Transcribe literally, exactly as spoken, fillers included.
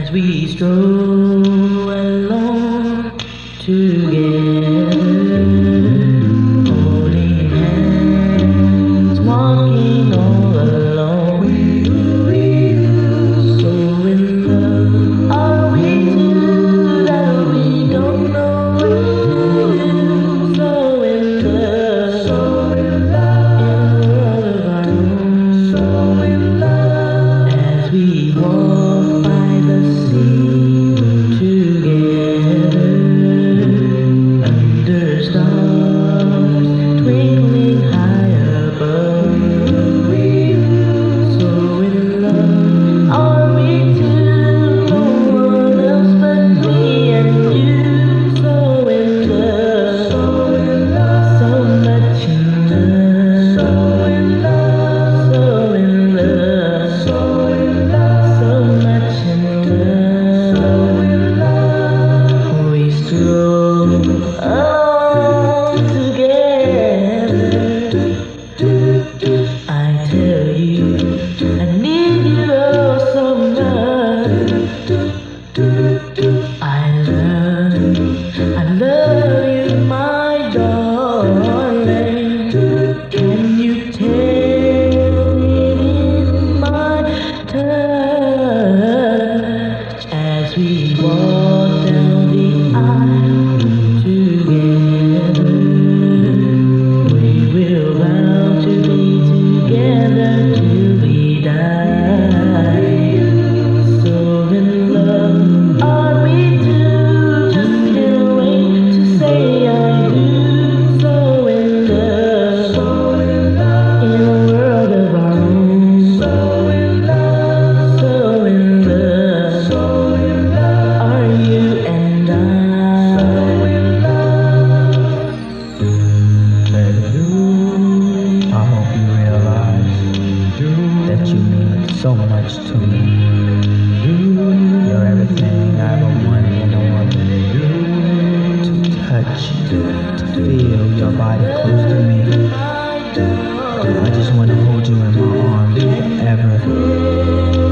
As we stroll along together, holding hands, walking all alone. So in love are we two that we don't know what to do. So in love, so in love, in a world of our own. So in love, as we walk by the sea together, under stars twinkling high above. So in love are we two, no one else but me and you. So in love, so in love, so much in love. So in love, so in love, so in love, so much in love. So in love, we stroll along together. I tell you, I need you oh so much. I love, I love you, my darling. Can you tell it in my touch? As we walk down the aisle together, we will vow to be together till we die. So in love are we two, just can't wait to say I do. So in love, so in love, in a world of our own. So in love, so in love, so in love are you and I. So in love. Baby, I hope you realize that you mean so much to me. You're everything I ever wanted in a woman. To touch you, to feel your body close to me. I just want to hold you in my arms forever.